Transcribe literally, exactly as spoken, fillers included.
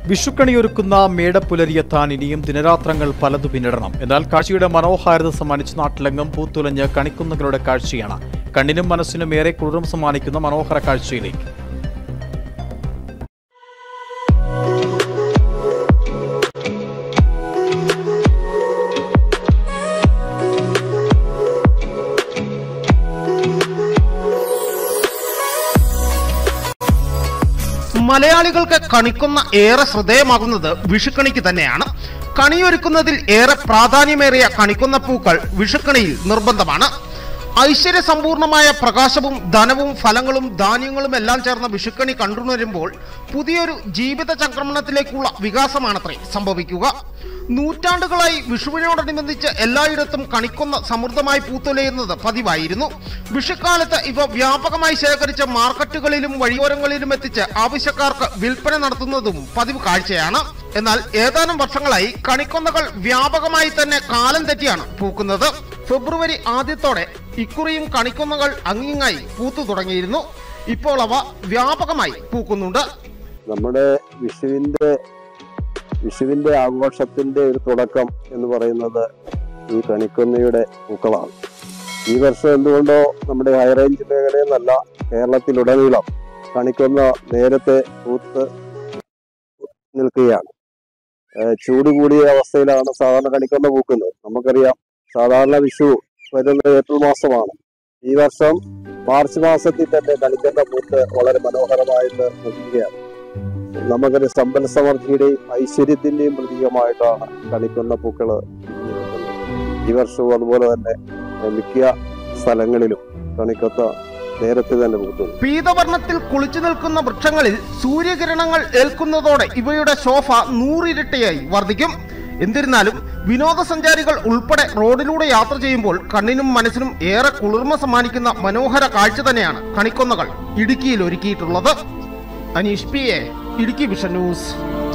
വിഷുക്കണിയൊരുക്കുന്ന മേടപ്പുലരിയെത്താൻ ഇനിയും ദിനരാത്രങ്ങൾ പലതു പിന്നിടണം. എന്നാൽ കാഴ്ചയുടെ മനോഹാരിത സമ്മാനിച്ച് നാട്ടിലെങ്ങും പൂത്തുലഞ്ഞ് കണിക്കുന്നകളുടെ കാഴ്ചയാണ്. കണ്ണിനും മനസ്സിനും ഏറെ കുളിർമ സമ്മാനിക്കുന്ന മനോഹര കാഴ്ചയിലേക്ക് മലയാളികൾക്ക് കണിക്കുന്ന ഏറെ ശ്രദ്ധേയമാകുന്നത് വിഷുക്കണിക്ക് തന്നെയാണ്. കണിയൊരുക്കുന്നതിൽ ഏറെ പ്രാധാന്യമേറിയ കണിക്കുന്ന പൂക്കൾ വിഷുക്കണിയിൽ നിർബന്ധമാണ്. ഐശ്വര്യസമ്പൂർണമായ പ്രകാശവും ധനവും ഫലങ്ങളും ധാന്യങ്ങളും എല്ലാം ചേർന്ന വിഷുക്കണി കണ്ടുണരുമ്പോൾ പുതിയൊരു ജീവിത ചക്രമണത്തിലേക്കുള്ള വികാസമാണത്രേ സംഭവിക്കുക. നൂറ്റാണ്ടുകളായി വിഷുവിനോടനുബന്ധിച്ച് എല്ലായിടത്തും കണിക്കൊന്ന സമൃദ്ധമായി പൂത്തുലയുന്നത് പതിവായിരുന്നു. വിഷുക്കാലത്ത് ഇവ വ്യാപകമായി ശേഖരിച്ച് മാർക്കറ്റുകളിലും വഴിയോരങ്ങളിലും എത്തിച്ച് ആവശ്യക്കാർക്ക് വിൽപ്പന നടത്തുന്നതും പതിവ് കാഴ്ചയാണ്. എന്നാൽ ഏതാനും വർഷങ്ങളായി കണിക്കൊന്നകൾ വ്യാപകമായി തന്നെ കാലം തെറ്റിയാണ് പൂക്കുന്നത്. ഫെബ്രുവരി ആദ്യത്തോടെ ഇക്കുറിയും കണിക്കൊന്നകൾ അങ്ങിങ്ങായി പൂത്തു തുടങ്ങിയിരുന്നു. ഇപ്പോൾ അവ വ്യാപകമായി പൂക്കുന്നുണ്ട്. നമ്മുടെ വിഷുവിന്റെ വിഷുവിന്റെ ആഘോഷത്തിന്റെ ഒരു തുടക്കം എന്ന് പറയുന്നത് ഈ കണിക്കൊന്നയുടെ പൂക്കളാണ്. ഈ വർഷം എന്തുകൊണ്ടോ നമ്മുടെ ഹൈറേഞ്ച് മേഖലയിൽ നിന്നല്ല, കേരളത്തിലുടനീളം കണിക്കൊന്ന നേരത്തെ പൂത്ത് നിൽക്കുകയാണ്. ചൂട് കൂടിയ അവസ്ഥയിലാണ് സാധാരണ കണിക്കൊന്ന പൂക്കുന്നത്. നമുക്കറിയാം, സാധാരണ വിഷു വരുന്നത് ഏപ്രിൽ മാസമാണ്. ഈ വർഷം മാർച്ച് മാസത്തിൽ തന്നെ കണിക്കൊന്ന പൂത്ത് വളരെ മനോഹരമായിട്ട് നിൽക്കുകയാണ്. നമുക്കൊരു സമ്പൽ സമൃദ്ധിയുടെയും ഐശ്വര്യത്തിന്റെയും പ്രതീകമായിട്ടാണ് കണിക്കൊന്ന പൂക്കള് ഈ വർഷവും അതുപോലെ തന്നെ മിക്ക സ്ഥലങ്ങളിലും കണിക്കൊന്ന നേരത്തെ തന്നെ പൂക്കുന്നു. പീതവർണ്ണത്തിൽ കുളിച്ചു നിൽക്കുന്ന വൃക്ഷങ്ങളിൽ സൂര്യകിരണങ്ങൾ ഏൽക്കുന്നതോടെ ഇവയുടെ ശോഭ നൂറിരട്ടിയായി വർദ്ധിക്കും. എന്നിരുന്നാലും വിനോദസഞ്ചാരികൾ ഉൾപ്പെടെ റോഡിലൂടെ യാത്ര ചെയ്യുമ്പോൾ കണ്ണിനും മനസ്സിനും ഏറെ കുളിർമ സമ്മാനിക്കുന്ന മനോഹര കാഴ്ച തന്നെയാണ് കണിക്കൊന്നകൾ ഇടുക്കിയിൽ ഒരുക്കിയിട്ടുള്ളത്. Aneesh P A, Idukki vision news.